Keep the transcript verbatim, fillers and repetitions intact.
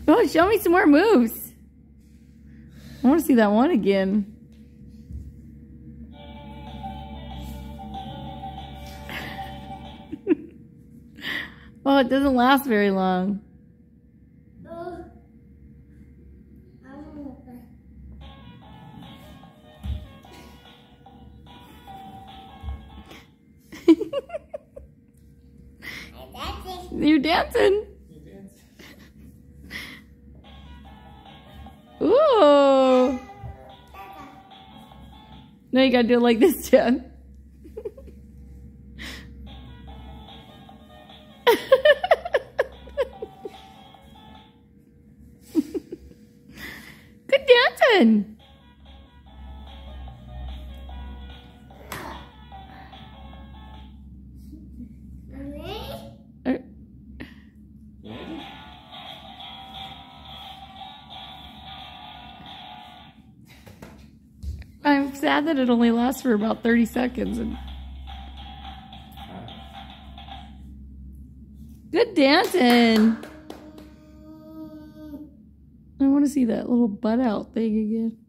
Oh, show me some more moves. I want to see that one again. Oh, it doesn't last very long. You're dancing. Ooh. Now you gotta do it like this, Jen. Good dancing. I'm sad that it only lasts for about thirty seconds. And good dancing. I want to see that little butt out thing again.